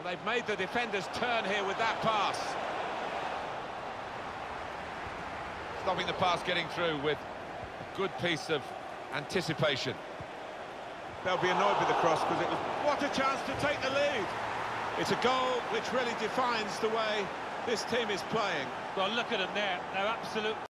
They've made the defenders turn here with that pass. Stopping the pass getting through with a good piece of anticipation. They'll be annoyed with the cross because it was... What a chance to take the lead! It's a goal which really defines the way this team is playing. Well, look at them there. They're absolute...